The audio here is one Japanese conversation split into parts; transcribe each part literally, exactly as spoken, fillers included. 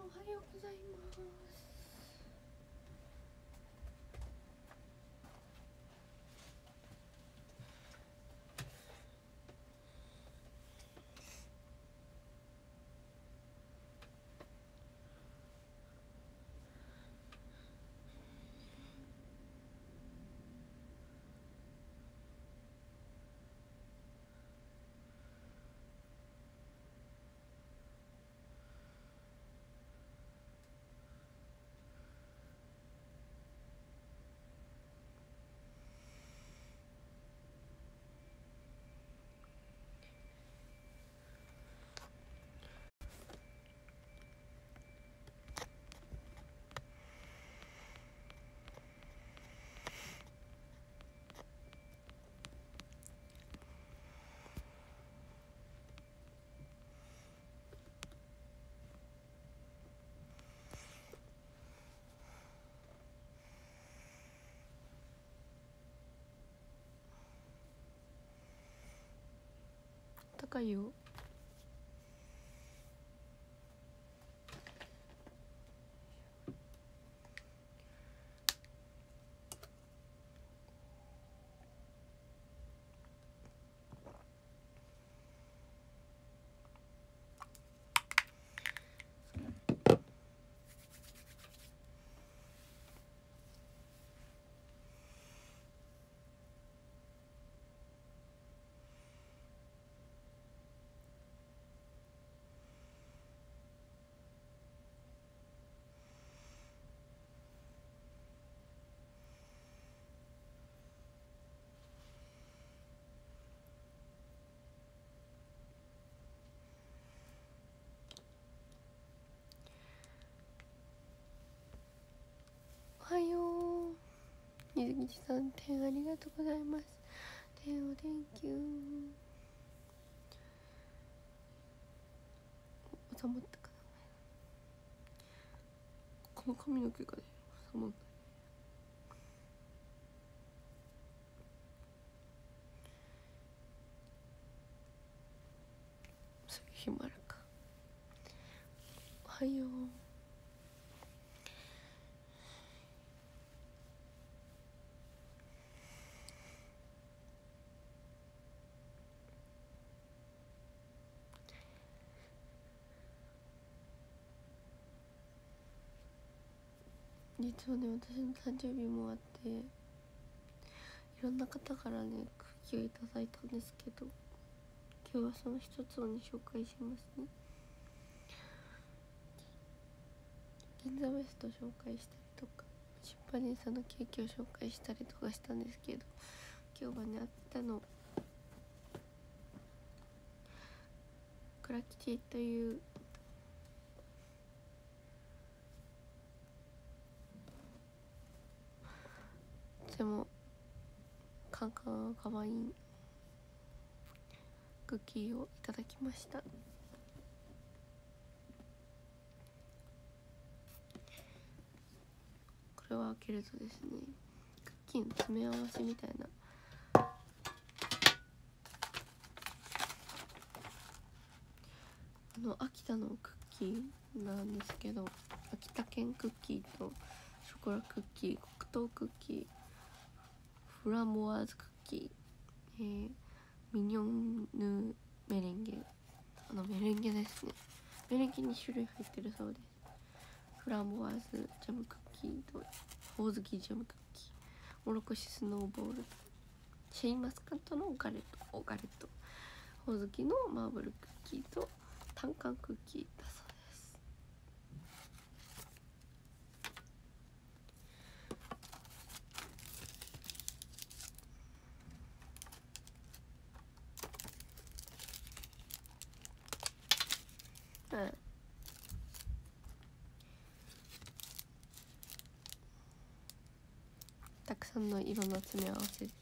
おはようございます。高いよ。おはよう。水口さん、点ありがとうございます。点を Thank you。収まったかな。この髪の毛がね、収まった。そういう日もあるか。おはよう。実はね、私の誕生日もあって、いろんな方からねクッキーをいただいたんですけど、今日はその一つをね紹介しますね。銀座ベスト紹介したりとか、出版人さんのケーキを紹介したりとかしたんですけど、今日はね秋田の倉吉というとてもカンカンかわいいクッキーをいただきました。これを開けるとですね、クッキーの詰め合わせみたいなあの秋田のクッキーなんですけど、秋田県クッキーとショコラクッキー、黒糖クッキー、フランボワーズクッキー、えー、ミニョンヌメレンゲ、あのメレンゲですね。メレンゲに種類入ってるそうです。フランボワーズジャムクッキーとほおずきジャムクッキー、モロコシスノーボール、シェインマスカットのガレット、おガレット、ほおずきのマーブルクッキーとタンカンクッキーだそうです。はい、たくさんの色の詰め合わせで、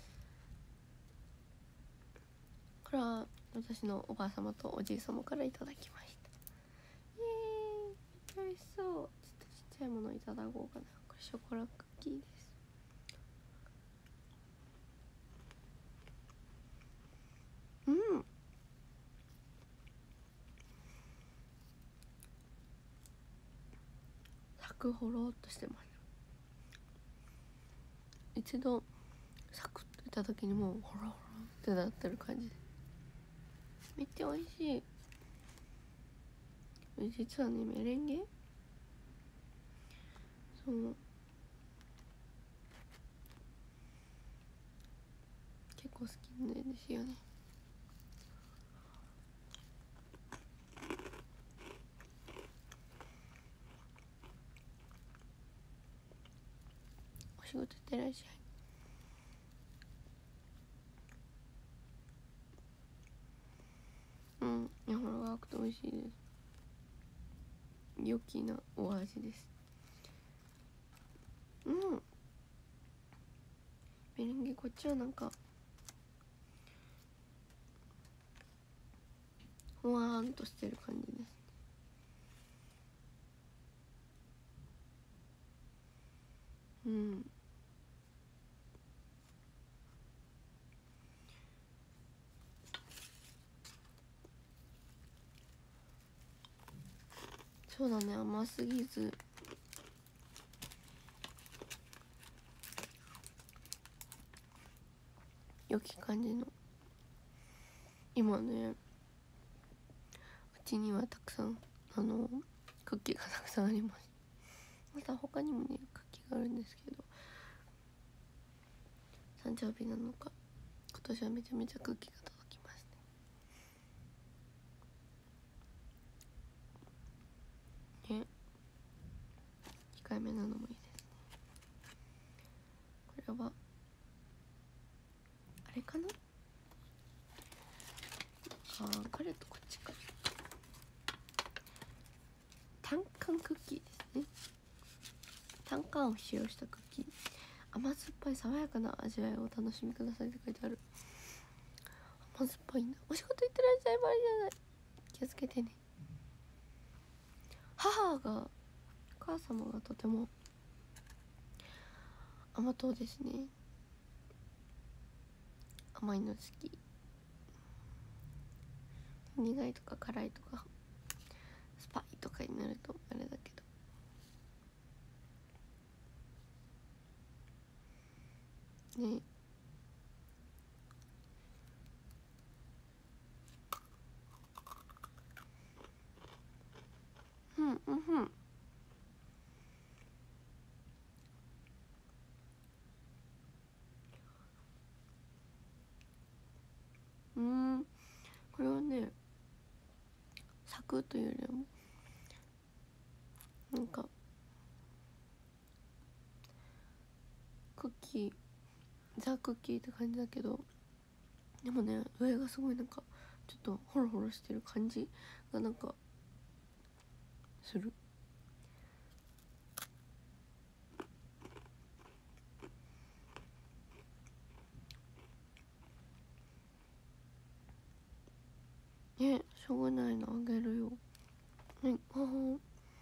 これは私のおばあ様とおじい様からいただきました。イエーイ、めっちゃ美味しそう。ちょっとちっちゃいものいただこうかな。これショコラクッキーです。うん、 くほろっとしてます。一度サクッといた時にもうほろほろってなってる感じでめっちゃ美味しい。実はねメレンゲそう結構好きなんですよね。お仕事行ってらっしゃい。うん、柔らかくて美味しいです。良きなお味です。うん、メレンゲこっちはなんかふわーんとしてる感じです。うん、そうだね、甘すぎず良き感じの。今ねうちにはたくさんあのクッキーがたくさんあります。また他にもねクッキーがあるんですけど、誕生日なのか今年はめちゃめちゃクッキーが届きますね。ね、控えめなのもいいですね。これはあれかな、あーこれとこっちか、タンカンクッキーですね。タンカンを使用したクッキー、甘酸っぱい爽やかな味わいをお楽しみくださいって書いてある。甘酸っぱいんだ。お仕事行ってらっしゃい。バリじゃない、気をつけてね。母がお母様がとても甘党ですね。甘いの好き。苦いとか辛いとかスパイとかになるとあれだけどね。うんうんうんうん、これはねサクッというよりもなんかクッキーザ・クッキーって感じだけど、でもね上がすごいなんかちょっとホロホロしてる感じがなんかする。ね、しょうがないな、あげるよ。ね、あー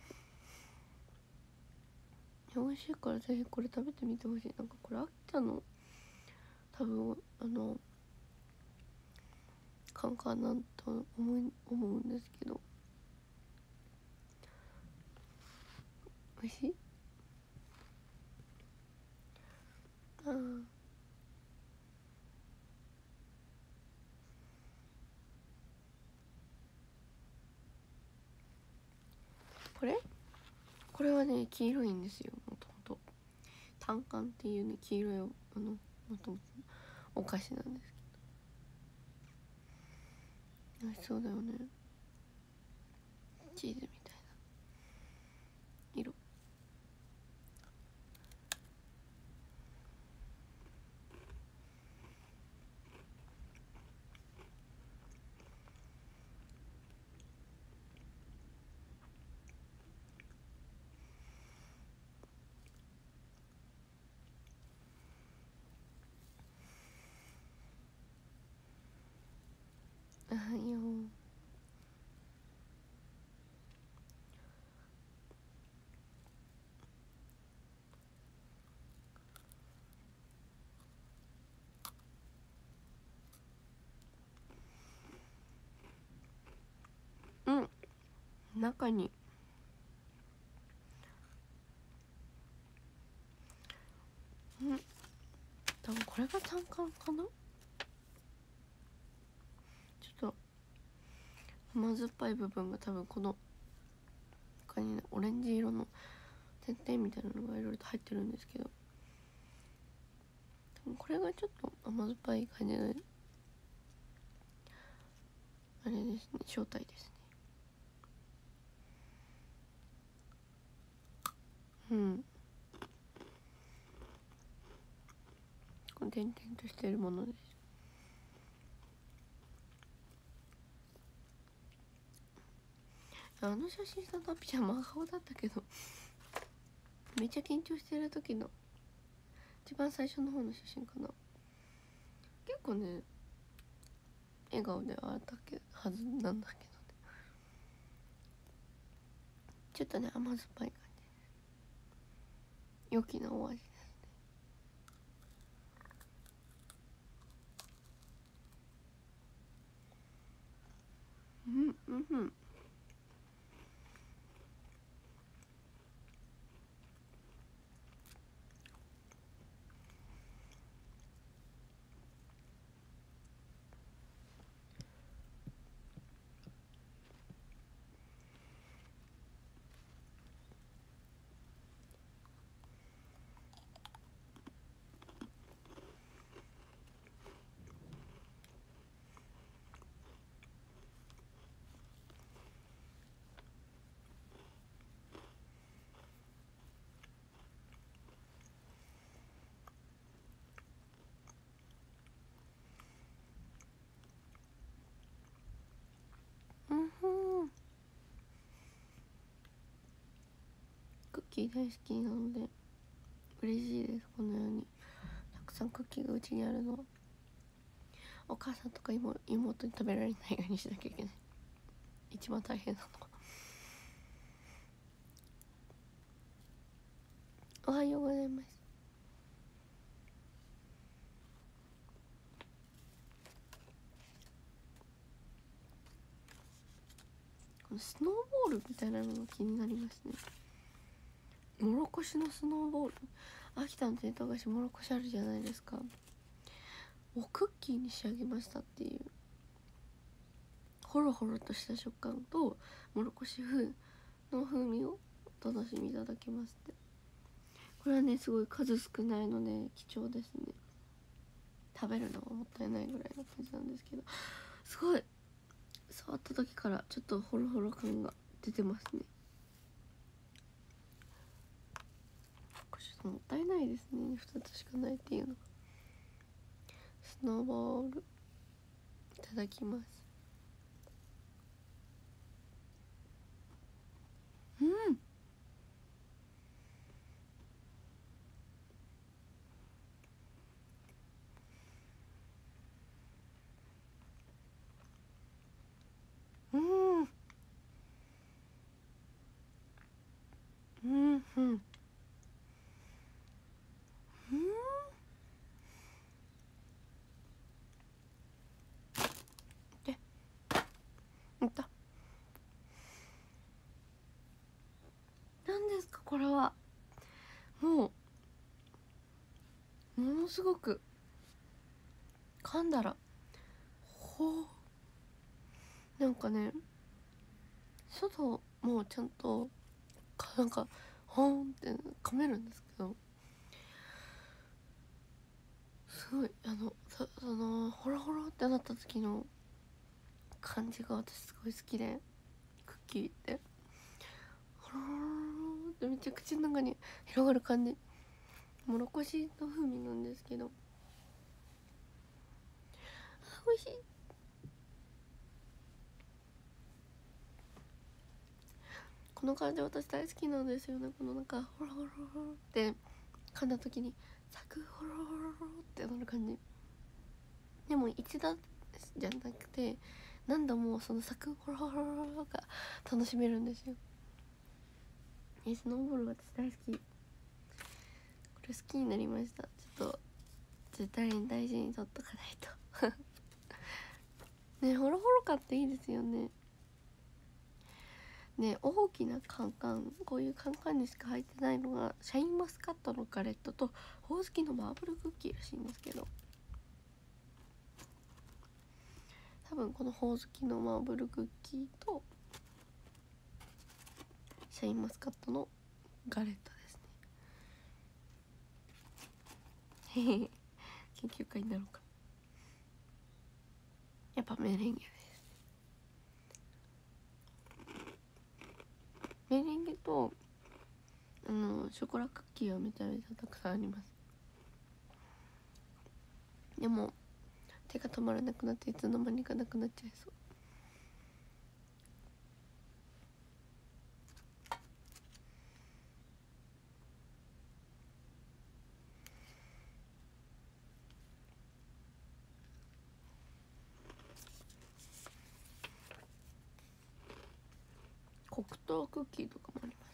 美味しいからぜひこれ食べてみてほしい。なんかこれ秋田の多分あのカンカンなんと思い思うんですけど、美味しい。あーこれこれはね黄色いんですよ。もともとタンカンっていうね黄色いあのもともとお菓子なんですけど、美味しそうだよね。チーズみたいな色。あいようん、中にこれが単管かな。ちょっと甘酸っぱい部分が多分この他にねオレンジ色の点々みたいなのがいろいろと入ってるんですけど、多分これがちょっと甘酸っぱい感じのあれですね、正体ですね。うん、この点々としているものです。あの写真さ、タピちゃん真顔だったけどめっちゃ緊張してる時の一番最初の方の写真かな。結構ね笑顔ではあったけはずなんだけどね、ちょっとね甘酸っぱい感じ、良きなお味ですね。うんうんうん。うんふん、クッキー大好きなので嬉しいです。このようにたくさんクッキーがうちにあるのは。お母さんとか妹に食べられないようにしなきゃいけない、一番大変なのは。おはようございます。このスノーボールみたいなのが気になりますね。もろこしのスノーボール、秋田の伝統菓子もろこしあるじゃないですか。をクッキーに仕上げましたっていう、ホロホロとした食感ともろこし風の風味をお楽しみいただけますって。これはねすごい数少ないので貴重ですね。食べるのはもったいないぐらいの感じなんですけど、すごい触った時からちょっとホロホロ感が出てますね。これちょっともったいないですね、ふたつしかないっていうのが。スノーボールいただきます。うんうんうんうんでいった。何ですかこれは。もうものすごく噛んだらほう、なんかね外もちゃんとかなんかほーんって噛めるんですけど、すごいあのそそのホロホロってなった時の感じが私すごい好きで、クッキーってホロホロってめっちゃ口の中に広がる感じ、もろこしの風味なんですけど、あ美味しい。この感じ私大好きなんですよね。このなんかホロホロホロって噛んだ時にサクホロホロホロってなる感じでも一度じゃなくて何度もそのサクホロホロホロが楽しめるんですよ。えスノーボール私大好き。これ好きになりました。ちょっと絶対に大事に取っとかないとね、ホロホロ感っていいですよね。 ね、大きなカンカン、こういうカンカンにしか入ってないのがシャインマスカットのガレットとほおずきのマーブルクッキーらしいんですけど、多分このほおずきのマーブルクッキーとシャインマスカットのガレットですね。へへ、研究会になるか。やっぱメレンゲです。メレンゲとあのショコラクッキーはめちゃめちゃたくさんあります。でも手が止まらなくなっていつの間にかなくなっちゃいそう。黒糖クッキーとかもあります。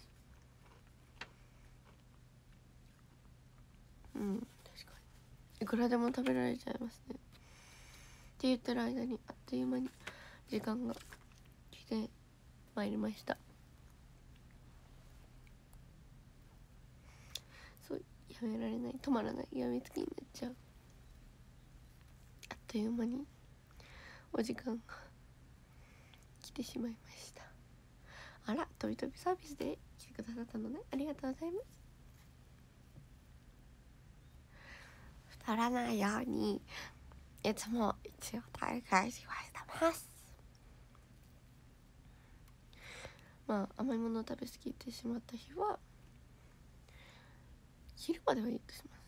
うん、確かにいくらでも食べられちゃいますね。って言ってる間にあっという間に時間が来てまいりました。そう、やめられない、止まらない、やみつきになっちゃう。あっという間にお時間が来てしまいました。あら、とびとびサービスで来てくださったのね、ありがとうございます。太らないようにいつも一応大会しはしてます。まあ甘いものを食べ過ぎてしまった日は昼まではいいとします。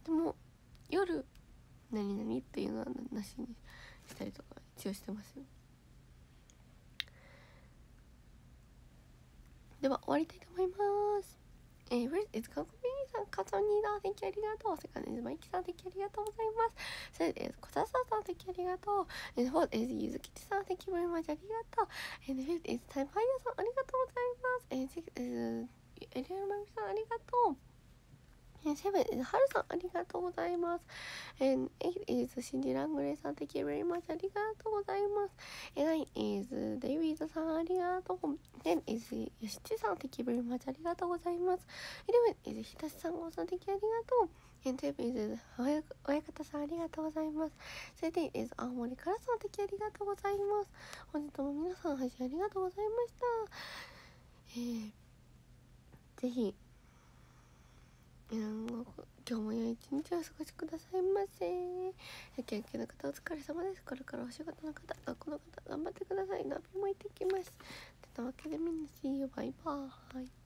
でも夜何々っていうのはなしにしたりとか一応してますよ。では終わりたいと思います。えー、First is かこみさん、かとにだ、Thank you ありがとう。Second is まいきさん、Thank you ありがとうございます。Third is こさささん、Thank you ありがとう。And fourth is ゆずきちさん、Thank you very much ありがとう。And fifth is タイムファイヤーさん、ありがとうございます。And sixth is エリアルマミさん、ありがとう。And seven is はるさん、ありがとうございます。And eight is シンディラングレイさん、Thank you very much ありがとうございます。And nine is デイビードさん、ありがとう。ten is よしちさん、Thank you very much ありがとうございます。eleven is ひたしさんごさん、Thank you ありがとう。And twelve is 親方さん、ありがとうございます。thirteen is 青森からさん、Thank you ありがとうございます。本日も皆さん配信ありがとうございました。えー、ぜひ今日も良い一日をお過ごしくださいませ。野球系の方お疲れ様です。これからお仕事の方、学校の方頑張ってください。ナビも行ってきます。てなわけでみんな See you バイバーイ。